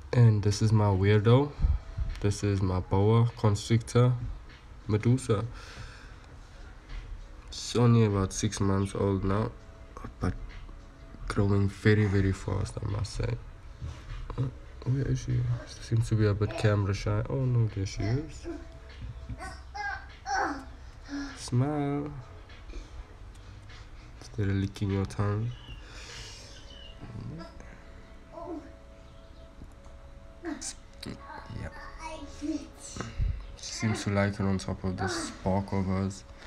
And this is my weirdo. This is my boa constrictor, Medusa. She's only about 6 months old now, but growing very, very fast, I must say. Where is she? She seems to be a bit camera shy. Oh no, there she is. Smile. Instead of licking your tongue. Yeah. She seems to like it on top of this bark of hers.